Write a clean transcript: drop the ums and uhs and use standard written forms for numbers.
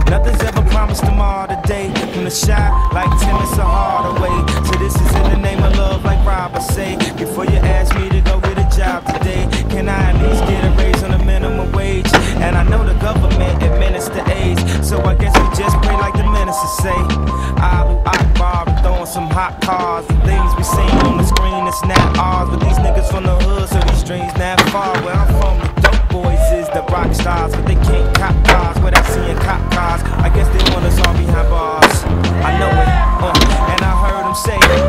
Nothing's ever promised tomorrow today. From the shot like Tim, it's a harder way. So this is in the name of love, like Robert say. Before you ask me to go get a job today, can I at least get a raise on the minimum wage? And I know the government administer AIDS, so I guess we just pray like the minister say. Abu Akbar, throwing some hot cars. The things we seen on the screen, it's not ours. But these niggas from the hood, so these dreams not far. Where I'm from, the dope boys is the rock stars, but they can't cop cars. Where they seeing cop cars, I guess they want us all behind bars. I know it, and I heard them say